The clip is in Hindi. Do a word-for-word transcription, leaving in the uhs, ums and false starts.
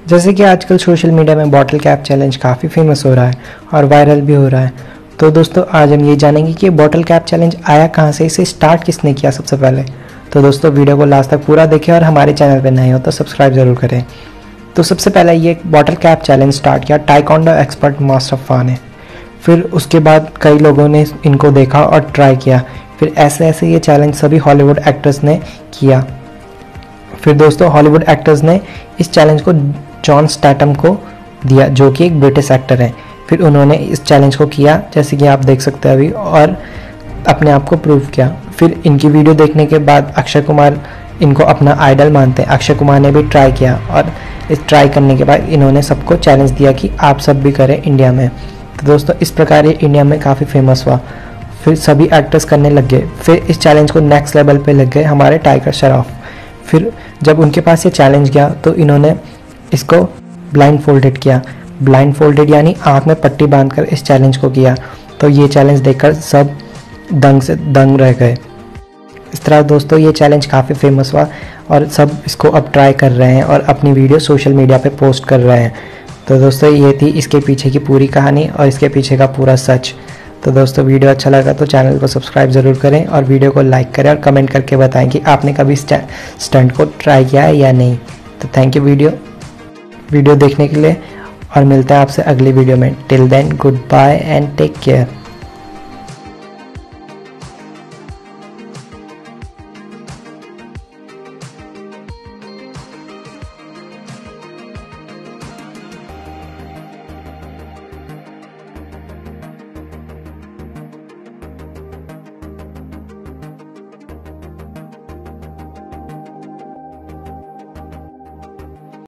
जैसे कि आजकल सोशल मीडिया में बॉटल कैप चैलेंज काफ़ी फेमस हो रहा है और वायरल भी हो रहा है। तो दोस्तों आज हम ये जानेंगे कि बॉटल कैप चैलेंज आया कहाँ से, इसे स्टार्ट किसने किया सबसे पहले। तो दोस्तों वीडियो को लास्ट तक पूरा देखें और हमारे चैनल पर नए हो तो सब्सक्राइब ज़रूर करें। तो सबसे पहले ये बॉटल कैप चैलेंज स्टार्ट किया टाइकोंडो एक्सपर्ट मास्टर फा ने। फिर उसके बाद कई लोगों ने इनको देखा और ट्राई किया। फिर ऐसे ऐसे ये चैलेंज सभी हॉलीवुड एक्टर्स ने किया। फिर दोस्तों हॉलीवुड एक्टर्स ने इस चैलेंज को जॉन स्टैटम को दिया, जो कि एक ब्रिटिश एक्टर हैं। फिर उन्होंने इस चैलेंज को किया, जैसे कि आप देख सकते हैं अभी, और अपने आप को प्रूव किया। फिर इनकी वीडियो देखने के बाद अक्षय कुमार इनको अपना आइडल मानते हैं। अक्षय कुमार ने भी ट्राई किया और इस ट्राई करने के बाद इन्होंने सबको चैलेंज दिया कि आप सब भी करें इंडिया में। तो दोस्तों इस प्रकार ये इंडिया में काफ़ी फेमस हुआ। फिर सभी एक्टर्स करने लग गए। फिर इस चैलेंज को नेक्स्ट लेवल पे लग गए हमारे टाइगर श्रॉफ। फिर जब उनके पास ये चैलेंज गया तो इन्होंने इसको ब्लाइंड फोल्डेड किया। ब्लाइंड फोल्डेड यानी आँख में पट्टी बांधकर इस चैलेंज को किया। तो ये चैलेंज देखकर सब दंग से दंग रह गए। इस तरह दोस्तों ये चैलेंज काफ़ी फेमस हुआ और सब इसको अब ट्राई कर रहे हैं और अपनी वीडियो सोशल मीडिया पे पोस्ट कर रहे हैं। तो दोस्तों ये थी इसके पीछे की पूरी कहानी और इसके पीछे का पूरा सच। तो दोस्तों वीडियो अच्छा लगा तो चैनल को सब्सक्राइब ज़रूर करें और वीडियो को लाइक करें और कमेंट करके बताएं कि आपने कभी स्टंट को ट्राई किया है या नहीं। तो थैंक यू वीडियो वीडियो देखने के लिए और मिलता है आपसे अगली वीडियो में। Till then goodbye and take care.